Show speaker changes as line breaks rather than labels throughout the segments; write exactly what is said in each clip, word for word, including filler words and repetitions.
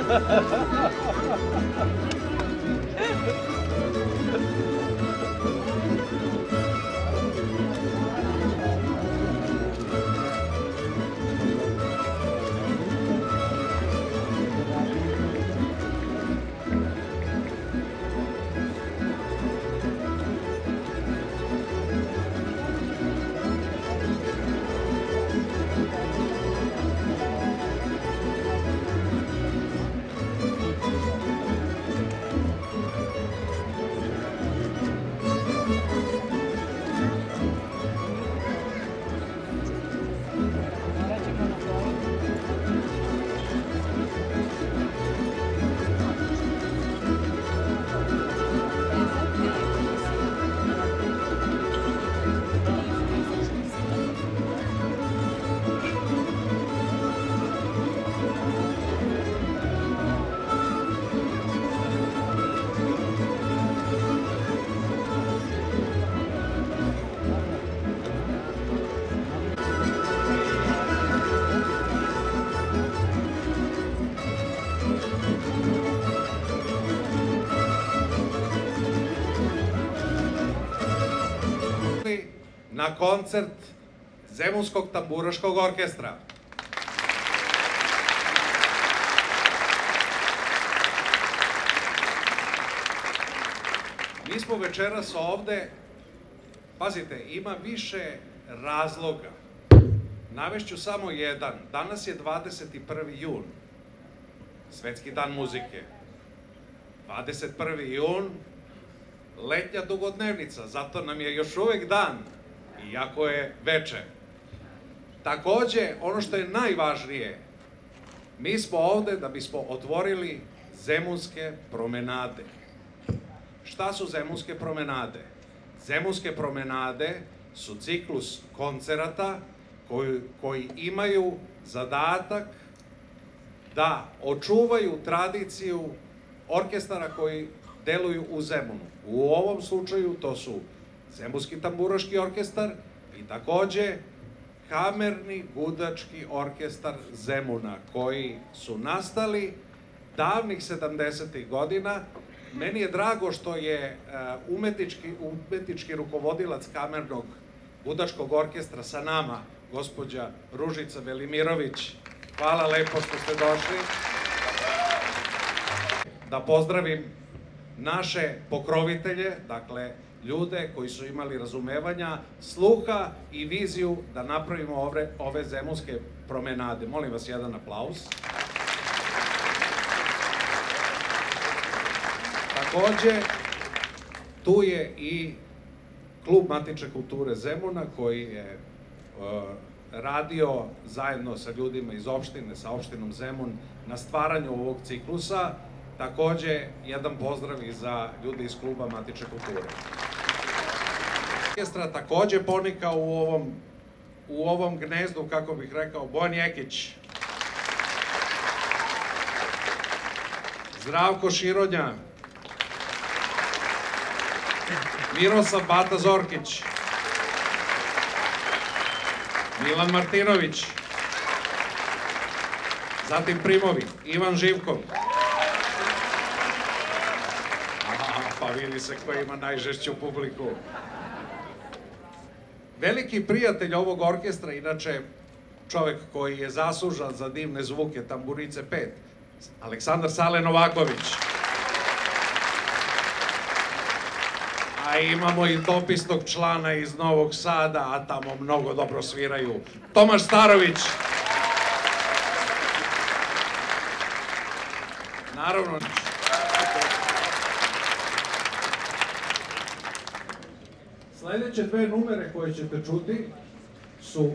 na koncert Zemunskog tamburaškog orkestra. Mi smo večeras ovde, pazite, ima više razloga. Navešću samo jedan. Danas je dvadeset prvi jun, Svetski dan muzike. dvadeset prvi jun, letnja dugodnevnica, zato nam je još uvek dan, iako je veče. Takođe, ono što je najvažnije, mi smo ovde da bismo otvorili Zemunske promenade. Šta su Zemunske promenade? Zemunske promenade su ciklus koncerata koji, koji imaju zadatak da očuvaju tradiciju orkestara koji deluju u Zemunu. U ovom slučaju to su Zemunski tamburaški orkestar i takođe Kamerni gudački orkestar Zemuna, koji su nastali davnih sedamdesetih godina. Meni je drago što je umetnički, umetnički rukovodilac Kamernog gudačkog orkestra sa nama, gospođa Ružica Velimirović. Hvala lepo što ste došli. Da pozdravim naše pokrovitelje, dakle, ljude koji su imali razumevanja, sluha i viziju da napravimo ove, ove Zemunske promenade. Molim vas jedan aplauz. Takođe, tu je i Klub Matične kulture Zemuna, koji je uh, radio zajedno sa ljudima iz opštine, sa opštinom Zemun, na stvaranju ovog ciklusa. Takođe, jedan pozdrav i za ljude iz Kluba Matične kulture. Orkestra takođe ponika u ovom, u ovom gnezdu, kako bih rekao, Bojan Jekić, Zdravko Širodnja, Miroslav Bata Zorkić, Milan Martinović, zatim primovi, Ivan Živkov. Pa vidi se ko ima najžešću publiku. Veliki prijatelj ovog orkestra, inače čovek koji je zaslužan za divne zvuke Tamburice pet, Aleksandar Sale Novaković. A imamo i dopisnog člana iz Novog Sada, a tamo mnogo dobro sviraju, Tomaš Starović. Naravno. Sledeće dve numere koje ćete čuti su...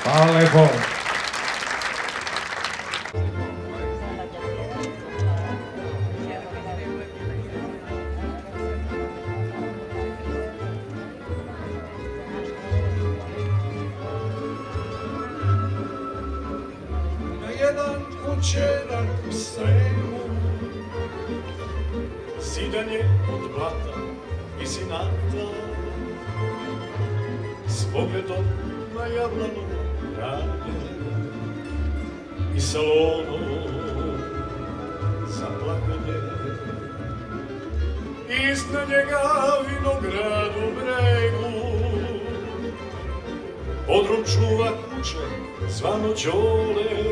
Hvala lepo.
Na jedan kućerak u Sremu, zidan je od blata i zinata, s pogledom na jablanu rane i salonom za plakanje. Iznad njega vinograd u bregu, podrum čuva kuće zvano Đole,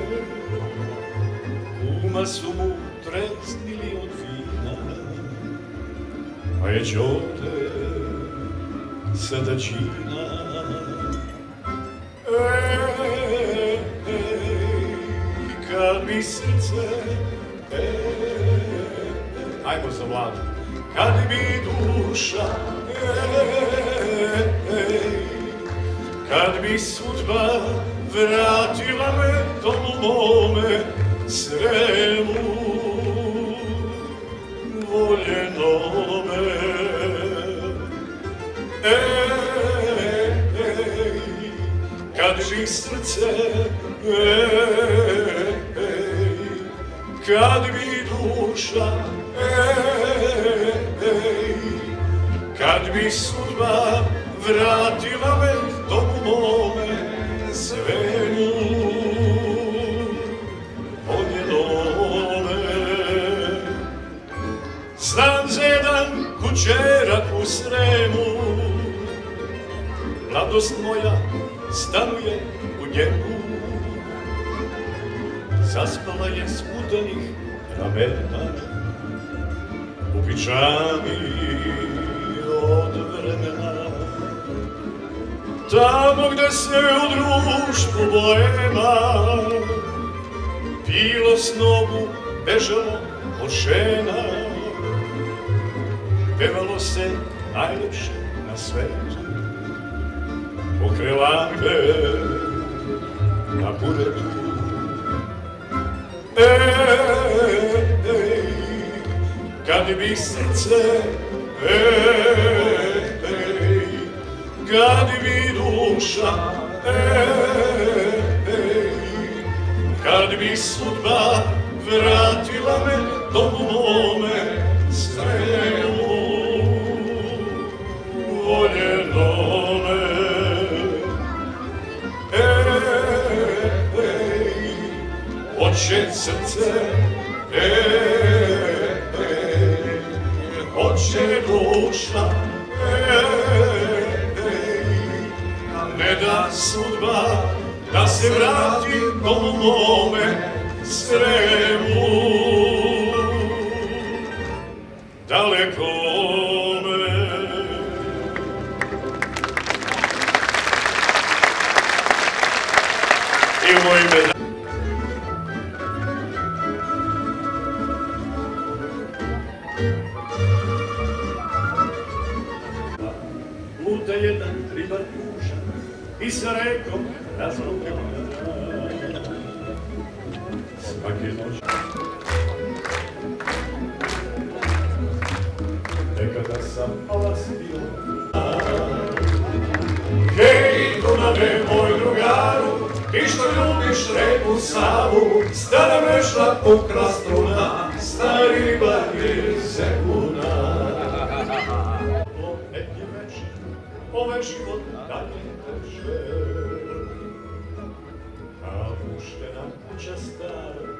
kuma su mu treznili od vina, a je Đole sada džina. Ej, ej, kad bi srce, ej, ajmo za Vladu, kad bi duša, ej, ej, kad bi sudba vratila me tomu mome Sremu voljenome. Ej, ej, kad bi srce, ej, ej, kad bi duša, ej, ej, kad bi sudba vratila me tomu mome Sremu voljenome. Znam za jedan kućerak u Sremu, mladost moja stanuje u njemu, zaspala je sputanih ramena u piđami od vremena. Tamo gde se u društvu boema pilo s nogu, bežalo od žena, pevalo se najlepše na svetu, pokraj lampe na buretu. Ej, ej, kad bi srce, ej, ej, kad bi duša, ej, ej, kad bi sudba vratila me tomu mome Sremu voljenome. Ej, ej, hoće srce, ej, ej, hoće duša, ej, ej, ne da sudba da se vrati tomu mome Sremu dalekome. I u moje ime luta jedan ribar pušan i sa rekom razlogama svake noći. Nekada sam alastio. Hej, Dunave, moj drugaru, ti što ljubiš reku Savu, stara mešla pukla struna, stari ribar je sekuna. Letnji večer, ovaj život dalje teče, a puštena kuća stara,